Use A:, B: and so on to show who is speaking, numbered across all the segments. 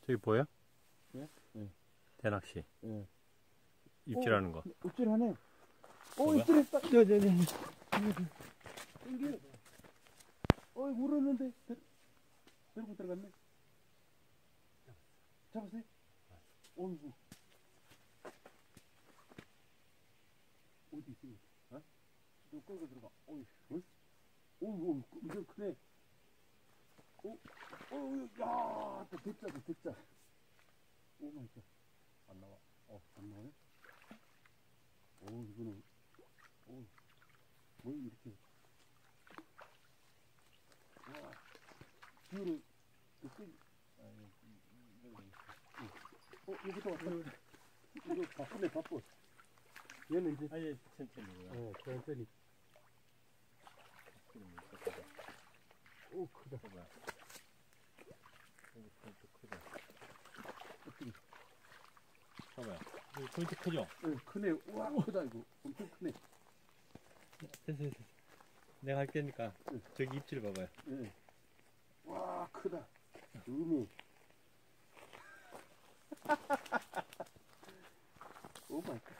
A: 저기 보여?
B: 예? 예.
A: 대낚시.
B: 예.
A: 입질하는 거.
B: 입질하네.
A: 뭐야?
B: 입질했다. 땡겨. 물었는데. 데리고 들어갔네. 잡았어요? 어이구. 어디 있어? 어? 너 끌고 들어가. 어이구, 이거 크네. 야, 또 대짜. 오 마이 갓. 안 나와. 안 나와요? 이거는. 뭐 이렇게. 와, 기울을, 여기도 왔다. 이거 바쁘. 얘는 이제.
A: 아니, 천천히.
B: 천천히. 크다.
A: 봐봐. 크다. 봐봐요. 이거 포인트 크죠?
B: 크네. 우와, 크다, 이거. 엄청 크네.
A: 됐어. 내가 할 테니까. 저기 입질 봐봐요.
B: 와, 크다. 음이. 오 마이 갓.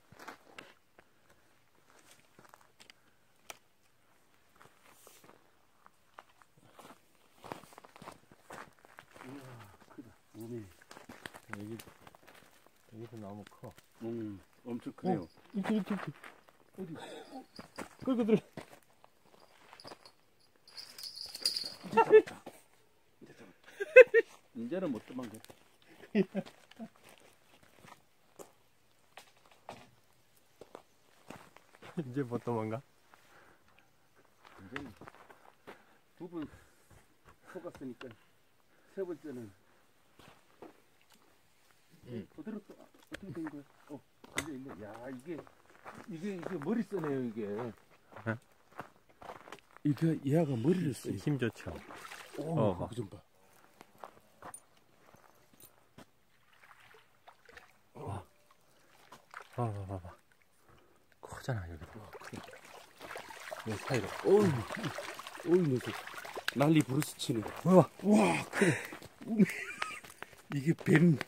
B: 우와, 크다. 음이.
A: 여기서 나오면 커.
B: 엄청 크네요.
A: 입질.
B: 어디?
A: 끌고 들어.
B: 이제는 못 도망갔다.
A: 이제 못 도망가?
B: 이제는 두 번 속았으니까 세 번째는 그대로 어떻게 된 거야? 있네. 야, 이게 머리 쓰네요, 이게. 이게 얘가 머리를 써요.
A: 힘 좋죠.
B: 그거 좀 봐.
A: 봐봐. 크잖아, 여기.
B: 크다.
A: 이 사이로.
B: 녀석. 난리 부르스 치네.
A: 와,
B: 그래. 이게 뱀.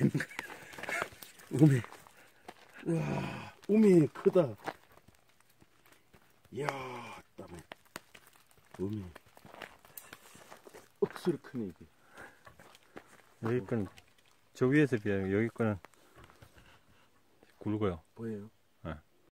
B: 우메. 와, 우메, 크다. 이야, 땀에. 우메. 억수로 크네, 이게.
A: 여기 거는, 저 위에서 비하면 여기 거는 굵어요.
B: 뭐예요?